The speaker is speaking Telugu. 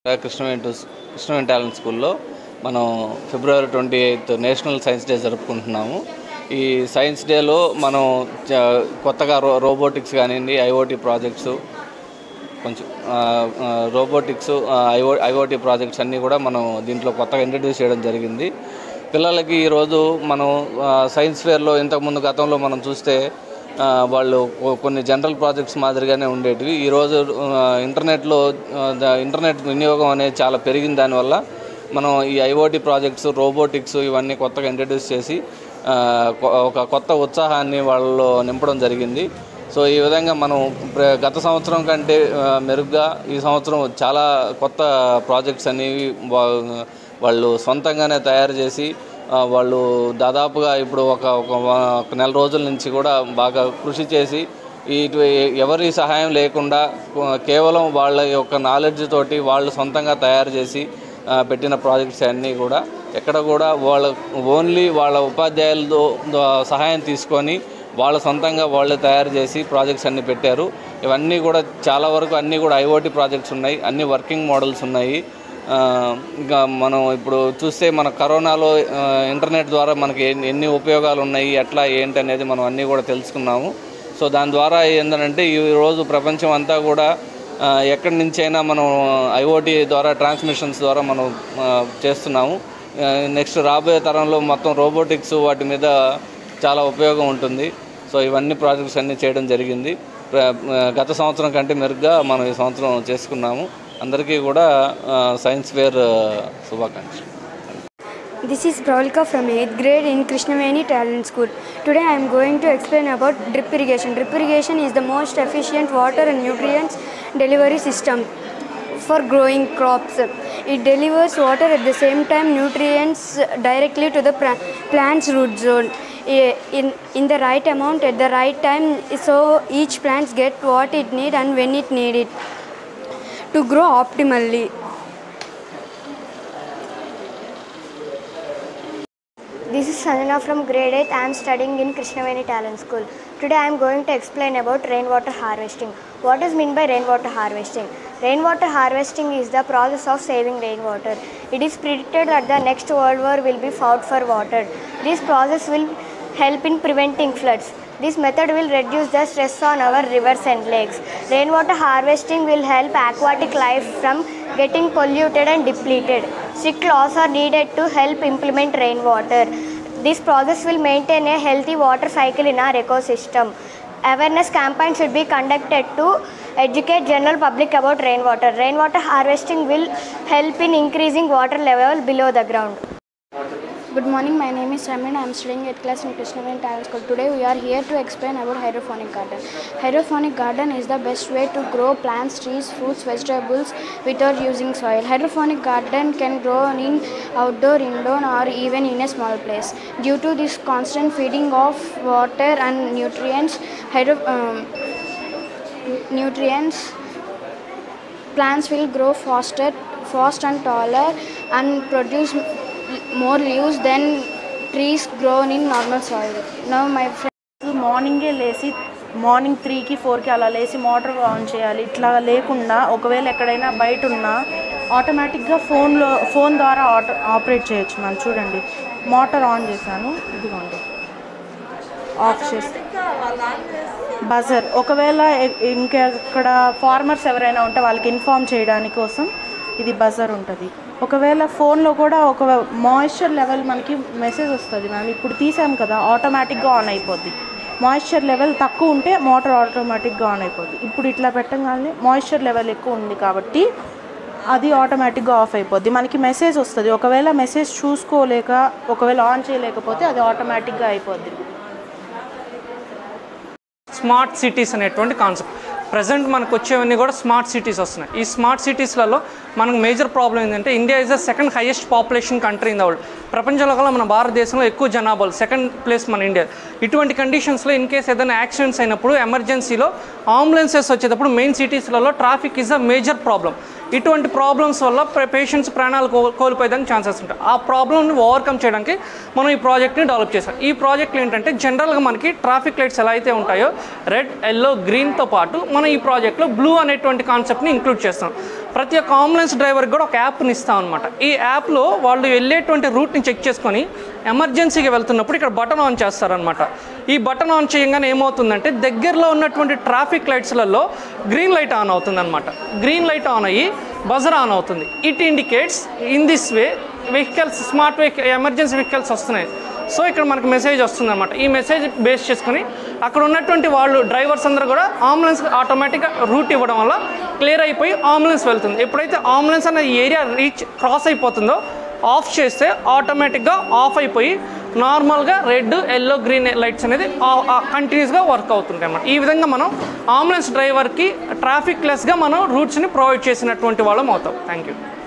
కృష్ణవేణి టాలెంట్ స్కూల్లో మనం ఫిబ్రవరి 28 నేషనల్ సైన్స్ డే జరుపుకుంటున్నాము. ఈ సైన్స్ డేలో మనం కొత్తగా రోబోటిక్స్ కానివ్వండి, ఐఓటీ ప్రాజెక్ట్స్, కొంచెం రోబోటిక్స్, ఐఓటీ ప్రాజెక్ట్స్ అన్నీ కూడా మనం దీంట్లో కొత్తగా ఇంట్రడ్యూస్ చేయడం జరిగింది. పిల్లలకి ఈరోజు మనం సైన్స్ ఫేర్లో ఇంతకుముందు గతంలో మనం చూస్తే వాళ్ళు కొన్ని జనరల్ ప్రాజెక్ట్స్ మాదిరిగానే ఉండేటివి. ఈరోజు ఇంటర్నెట్ వినియోగం అనేది చాలా పెరిగిన దానివల్ల మనం ఈ ఐఓటీ ప్రాజెక్ట్స్, రోబోటిక్స్ ఇవన్నీ కొత్తగా ఇంట్రడ్యూస్ చేసి ఒక కొత్త ఉత్సాహాన్ని వాళ్ళలో నింపడం జరిగింది. సో ఈ విధంగా మనం గత సంవత్సరం కంటే మెరుగ్గా ఈ సంవత్సరం చాలా కొత్త ప్రాజెక్ట్స్ అనేవి వాళ్ళు సొంతంగానే తయారు చేసి వాళ్ళు దాదాపుగా ఇప్పుడు ఒక నెల రోజుల నుంచి కూడా బాగా కృషి చేసి ఎవరి సహాయం లేకుండా కేవలం వాళ్ళ యొక్క నాలెడ్జ్ తోటి వాళ్ళు సొంతంగా తయారు చేసి పెట్టిన ప్రాజెక్ట్స్ అన్నీ కూడా ఎక్కడ కూడా ఓన్లీ వాళ్ళ ఉపాధ్యాయులతో సహాయం తీసుకొని వాళ్ళ సొంతంగా వాళ్ళే తయారు చేసి ప్రాజెక్ట్స్ అన్నీ పెట్టారు. ఇవన్నీ కూడా చాలా వరకు అన్నీ కూడా ఐఓటీ ప్రాజెక్ట్స్ ఉన్నాయి, అన్ని వర్కింగ్ మోడల్స్ ఉన్నాయి. ఇంకా మనం ఇప్పుడు చూస్తే మన కరోనాలో ఇంటర్నెట్ ద్వారా మనకి ఎన్ని ఉపయోగాలు ఉన్నాయి, ఎట్లా ఏంటి అనేది మనం అన్నీ కూడా తెలుసుకున్నాము. సో దాని ద్వారా ఏంటంటే ఈరోజు ప్రపంచం అంతా కూడా ఎక్కడి నుంచైనా మనం ఐఓటీ ద్వారా ట్రాన్స్మిషన్స్ ద్వారా మనం చేస్తున్నాము. నెక్స్ట్ రాబోయే తరంలో మొత్తం రోబోటిక్స్ వాటి మీద చాలా ఉపయోగం ఉంటుంది. సో ఇవన్నీ ప్రాజెక్ట్స్ అన్నీ చేయడం జరిగింది. గత సంవత్సరం కంటే మెరుగ్గా మనం ఈ సంవత్సరం చేసుకున్నాము. అందరికీ కూడా సైన్స్ ఫేర్ శుభాకాంక్షలు. This is Pravalika from 8th grade in Krishnaveni Talent School. Today I am going to explain about drip irrigation. Drip irrigation is the most efficient water and nutrients delivery system for growing crops. It delivers water at the same time nutrients directly to the plant's root zone in the right amount at the right time, so each plant get what it need and when it need it to grow optimally. This is Sanjana from grade 8. I am studying in Krishnaveni Talent School. Today I am going to explain about rainwater harvesting. What is meant by rainwater harvesting? Rainwater harvesting is the process of saving rainwater. It is predicted that the next world war will be fought for water. This process will help in preventing floods. This method will reduce the stress on our rivers and lakes. Rainwater harvesting will help aquatic life from getting polluted and depleted. Strict laws are needed to help implement rainwater. This process will maintain a healthy water cycle in our ecosystem. Awareness campaigns should be conducted to educate general public about rainwater. Rainwater harvesting will help in increasing water level below the ground. Good morning, my name is Ramin. I am studying 8th class in Krishnaveni Talent School. Today we are here to explain about hydroponic garden. Hydroponic garden is the best way to grow plants, trees, fruits, vegetables without using soil. Hydroponic garden can grow in outdoor, indoor or even in a small place. Due to this constant feeding of water and nutrients, plants will grow fast and taller and produce more leaves than trees grown in normal soil. Now my friend, మార్నింగే లేచి మార్నింగ్ 3కి 4కి అలా లేచి మోటార్ ఆన్ చేయాలి. ఇట్లా లేకుండా ఒకవేళ ఎక్కడైనా బయట ఉన్నా ఆటోమేటిక్గా ఫోన్ ద్వారా ఆపరేట్ చేయొచ్చు. మనం చూడండి, మోటార్ ఆన్ చేశాను, ఇదిగోండి ఆఫ్ చేస్తే బజర్. ఒకవేళ ఇంకెక్కడ ఫార్మర్స్ ఎవరైనా ఉంటే వాళ్ళకి ఇన్ఫార్మ్ చేయడానికి కోసం ఇది బజర్ ఉంటుంది. ఒకవేళ ఫోన్లో కూడా ఒక మాయిశ్చర్ లెవెల్ మనకి మెసేజ్ వస్తుంది. మనం ఇప్పుడు తీసాం కదా, ఆటోమేటిక్గా ఆన్ అయిపోద్ది. మాయిశ్చర్ లెవెల్ తక్కువ ఉంటే మోటార్ ఆటోమేటిక్గా ఆన్ అయిపోద్ది. ఇప్పుడు ఇట్లా పెట్టగానే మాయిశ్చర్ లెవెల్ ఎక్కువ ఉంది కాబట్టి అది ఆటోమేటిక్గా ఆఫ్ అయిపోద్ది. మనకి మెసేజ్ వస్తుంది. ఒకవేళ మెసేజ్ చూసుకోలేక ఒకవేళ ఆన్ చేయలేకపోతే అది ఆటోమేటిక్గా అయిపోద్ది. స్మార్ట్ సిటీస్ అనేటువంటి కాన్సెప్ట్ ప్రజెంట్ మనకు వచ్చేవన్నీ కూడా స్మార్ట్ సిటీస్ వస్తున్నాయి. ఈ స్మార్ట్ సిటీస్లలో మనకు మేజర్ ప్రాబ్లం ఏంటంటే India is the second highest population country in the world. ప్రపంచంలో కల్లా మన భారతదేశంలో ఎక్కువ జనాభాలు, సెకండ్ ప్లేస్ మన ఇండియా. ఇటువంటి కండిషన్స్లో ఇన్ కేస్ ఏదైనా యాక్సిడెంట్స్ అయినప్పుడు ఎమర్జెన్సీలో అంబులెన్సెస్ వచ్చేటప్పుడు మెయిన్ సిటీస్లలో traffic is a major problem. ఇటువంటి ప్రాబ్లమ్స్ వల్ల పేషెంట్స్ ప్రాణాలు కోల్పోయేదానికి ఛాన్సెస్ ఉంటాయి. ఆ ప్రాబ్లమ్ని ఓవర్కమ్ చేయడానికి మనం ఈ ప్రాజెక్ట్ని డెవలప్ చేసాం. ఈ ప్రాజెక్ట్లు ఏంటంటే జనరల్గా మనకి ట్రాఫిక్ లైట్స్ ఎలా అయితే ఉంటాయో రెడ్, ఎల్లో, గ్రీన్తో పాటు మనం ఈ ప్రాజెక్ట్లో బ్లూ అనేటువంటి కాన్సెప్ట్ని ఇంక్లూడ్ చేస్తాం. ప్రతి ఒక్క అంబులెన్స్ డ్రైవర్కి కూడా ఒక యాప్ని ఇస్తాం అనమాట. ఈ యాప్లో వాళ్ళు వెళ్ళేటువంటి రూట్ని చెక్ చేసుకొని ఎమర్జెన్సీగా వెళ్తున్నప్పుడు ఇక్కడ బటన్ ఆన్ చేస్తారనమాట. ఈ బటన్ ఆన్ చేయగానే ఏమవుతుందంటే దగ్గరలో ఉన్నటువంటి ట్రాఫిక్ లైట్స్లలో గ్రీన్ లైట్ ఆన్ అవుతుందన్నమాట. గ్రీన్ లైట్ ఆన్ అయ్యి బజర్ ఆన్ అవుతుంది. It indicates in this way vehicles, smart vehicle, emergency vehicles వస్తున్నాయి. సో ఇక్కడ మనకు మెసేజ్ వస్తుంది అనమాట. ఈ మెసేజ్ బేస్ చేసుకుని అక్కడ ఉన్నటువంటి వాళ్ళు డ్రైవర్స్ అందరూ కూడా అంబులెన్స్ ఆటోమేటిక్గా రూట్ ఇవ్వడం వల్ల క్లియర్ అయిపోయి అంబులెన్స్ వెళ్తుంది. ఎప్పుడైతే అంబులెన్స్ అనే ఏరియా క్రాస్ అయిపోతుందో ఆఫ్ చేస్తే ఆటోమేటిక్గా ఆఫ్ అయిపోయి నార్మల్గా రెడ్, ఎల్లో, గ్రీన్ లైట్స్ అనేది కంటిన్యూస్గా వర్క్ అవుతుంటాయి అన్నమాట. ఈ విధంగా మనం అంబులెన్స్ డ్రైవర్కి ట్రాఫిక్ లెస్గా మనం రూట్స్ని ప్రొవైడ్ చేసినటువంటి వాళ్ళం అవుతాం. Thank you.